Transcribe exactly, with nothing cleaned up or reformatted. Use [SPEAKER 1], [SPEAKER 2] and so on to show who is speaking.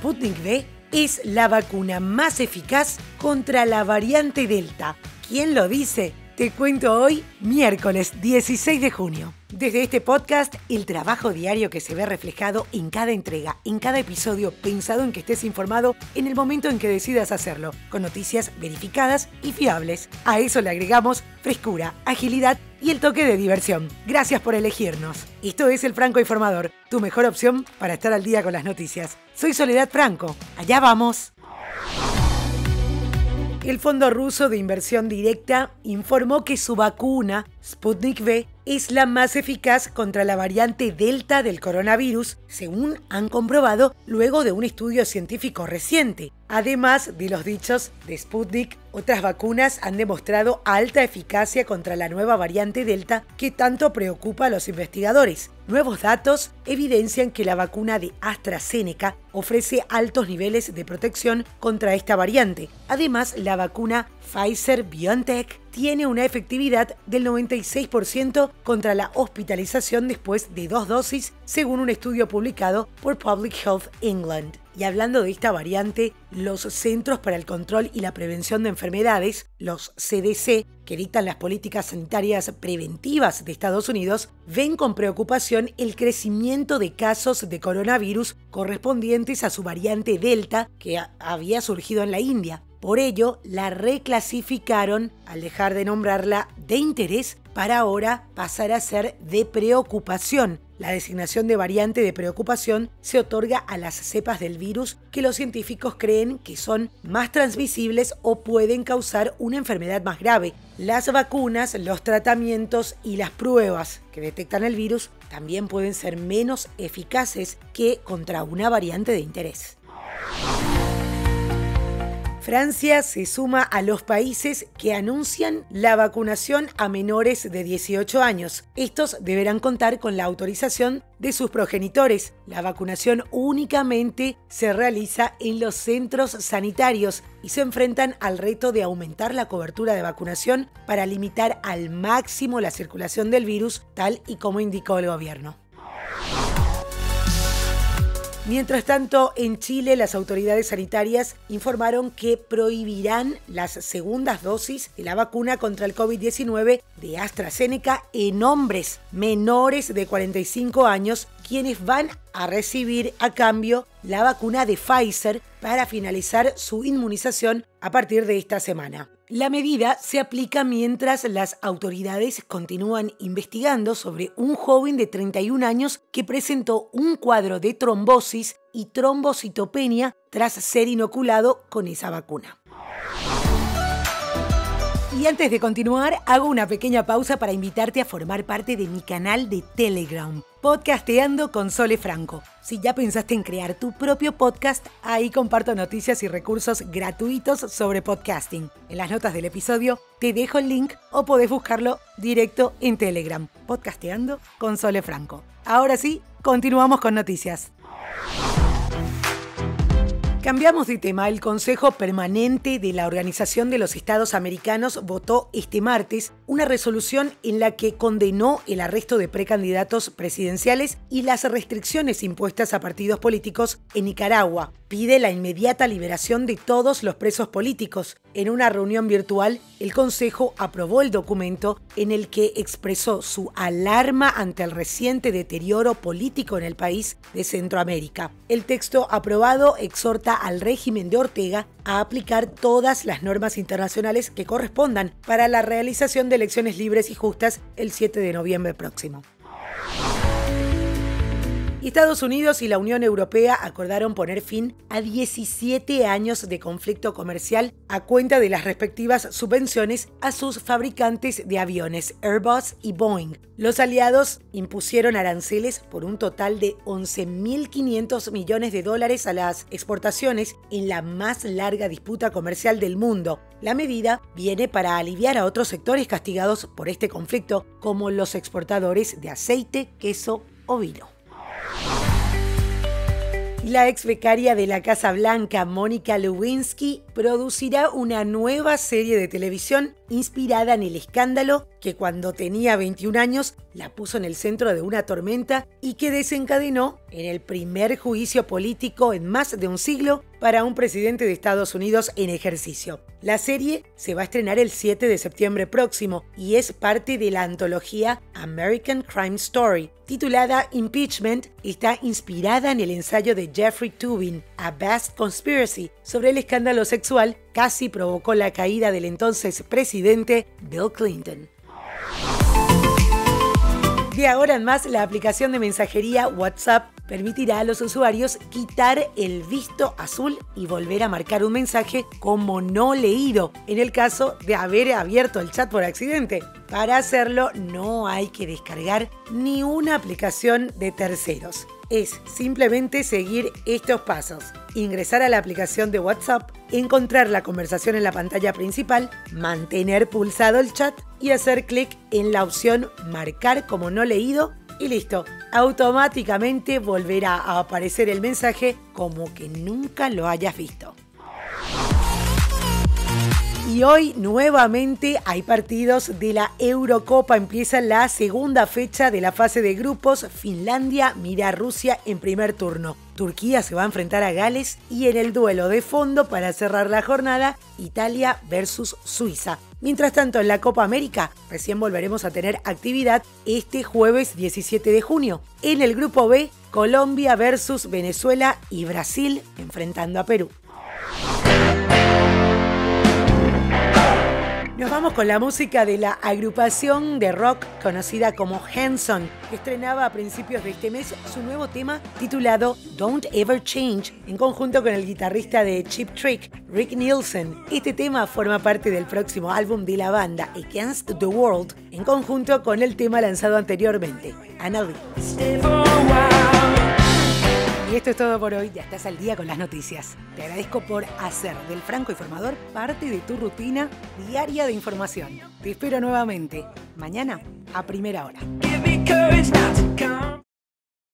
[SPEAKER 1] Sputnik V es la vacuna más eficaz contra la variante Delta. ¿Quién lo dice? Te cuento hoy, miércoles dieciséis de junio. Desde este podcast, el trabajo diario que se ve reflejado en cada entrega, en cada episodio, pensado en que estés informado en el momento en que decidas hacerlo, con noticias verificadas y fiables. A eso le agregamos frescura, agilidad y el toque de diversión. Gracias por elegirnos. Esto es El Franco Informador, tu mejor opción para estar al día con las noticias. Soy Soledad Franco. Allá vamos. El Fondo Ruso de Inversión Directa informó que su vacuna, Sputnik V, es la más eficaz contra la variante Delta del coronavirus, según han comprobado luego de un estudio científico reciente. Además de los dichos de Sputnik, otras vacunas han demostrado alta eficacia contra la nueva variante Delta que tanto preocupa a los investigadores. Nuevos datos evidencian que la vacuna de AstraZeneca ofrece altos niveles de protección contra esta variante. Además, la vacuna Pfizer-BioNTech tiene una efectividad del noventa y seis por ciento contra la hospitalización después de dos dosis, según un estudio publicado por Public Health England. Y hablando de esta variante, los Centros para el Control y la Prevención de Enfermedades, los C D C, que dictan las políticas sanitarias preventivas de Estados Unidos, ven con preocupación el crecimiento de casos de coronavirus correspondientes a su variante Delta que había surgido en la India. Por ello, la reclasificaron al dejar de nombrarla de interés para ahora pasar a ser de preocupación. La designación de variante de preocupación se otorga a las cepas del virus que los científicos creen que son más transmisibles o pueden causar una enfermedad más grave. Las vacunas, los tratamientos y las pruebas que detectan el virus también pueden ser menos eficaces que contra una variante de interés. Francia se suma a los países que anuncian la vacunación a menores de dieciocho años. Estos deberán contar con la autorización de sus progenitores. La vacunación únicamente se realiza en los centros sanitarios y se enfrentan al reto de aumentar la cobertura de vacunación para limitar al máximo la circulación del virus, tal y como indicó el gobierno. Mientras tanto, en Chile, las autoridades sanitarias informaron que prohibirán las segundas dosis de la vacuna contra el COVID diecinueve de AstraZeneca en hombres menores de cuarenta y cinco años, quienes van a recibir a cambio la vacuna de Pfizer para finalizar su inmunización a partir de esta semana. La medida se aplica mientras las autoridades continúan investigando sobre un joven de treinta y un años que presentó un cuadro de trombosis y trombocitopenia tras ser inoculado con esa vacuna. Y antes de continuar, hago una pequeña pausa para invitarte a formar parte de mi canal de Telegram, Podcasteando con Sole Franco. Si ya pensaste en crear tu propio podcast, ahí comparto noticias y recursos gratuitos sobre podcasting. En las notas del episodio te dejo el link o podés buscarlo directo en Telegram, Podcasteando con Sole Franco. Ahora sí, continuamos con noticias. Cambiamos de tema. El Consejo Permanente de la Organización de los Estados Americanos votó este martes una resolución en la que condenó el arresto de precandidatos presidenciales y las restricciones impuestas a partidos políticos en Nicaragua. Pide la inmediata liberación de todos los presos políticos. En una reunión virtual, el Consejo aprobó el documento en el que expresó su alarma ante el reciente deterioro político en el país de Centroamérica. El texto aprobado exhorta al régimen de Ortega a aplicar todas las normas internacionales que correspondan para la realización de elecciones libres y justas el siete de noviembre próximo. Estados Unidos y la Unión Europea acordaron poner fin a diecisiete años de conflicto comercial a cuenta de las respectivas subvenciones a sus fabricantes de aviones, Airbus y Boeing. Los aliados impusieron aranceles por un total de once mil quinientos millones de dólares a las exportaciones en la más larga disputa comercial del mundo. La medida viene para aliviar a otros sectores castigados por este conflicto, como los exportadores de aceite, queso o vino. La ex becaria de la Casa Blanca, Mónica Lewinsky, producirá una nueva serie de televisión inspirada en el escándalo que cuando tenía veintiún años la puso en el centro de una tormenta y que desencadenó en el primer juicio político en más de un siglo para un presidente de Estados Unidos en ejercicio. La serie se va a estrenar el siete de septiembre próximo y es parte de la antología American Crime Story. Titulada Impeachment, está inspirada en el ensayo de Jeffrey Toobin, A Vast Conspiracy, sobre el escándalo sexual casi provocó la caída del entonces presidente Bill Clinton. De ahora en más, la aplicación de mensajería WhatsApp permitirá a los usuarios quitar el visto azul y volver a marcar un mensaje como no leído, en el caso de haber abierto el chat por accidente. Para hacerlo, no hay que descargar ni una aplicación de terceros. Es simplemente seguir estos pasos: ingresar a la aplicación de WhatsApp, encontrar la conversación en la pantalla principal, mantener pulsado el chat y hacer clic en la opción marcar como no leído y listo. Automáticamente volverá a aparecer el mensaje como que nunca lo hayas visto. Y hoy nuevamente hay partidos de la Eurocopa. Empieza la segunda fecha de la fase de grupos. Finlandia mira a Rusia en primer turno. Turquía se va a enfrentar a Gales y en el duelo de fondo para cerrar la jornada, Italia versus Suiza. Mientras tanto, en la Copa América recién volveremos a tener actividad este jueves diecisiete de junio. En el grupo B, Colombia versus Venezuela y Brasil enfrentando a Perú. Nos vamos con la música de la agrupación de rock conocida como Hanson, que estrenaba a principios de este mes su nuevo tema titulado Don't Ever Change, en conjunto con el guitarrista de Cheap Trick, Rick Nielsen. Este tema forma parte del próximo álbum de la banda, Against the World, en conjunto con el tema lanzado anteriormente, Anna Lee. Y esto es todo por hoy, ya estás al día con las noticias. Te agradezco por hacer del Franco Informador parte de tu rutina diaria de información. Te espero nuevamente, mañana a primera hora.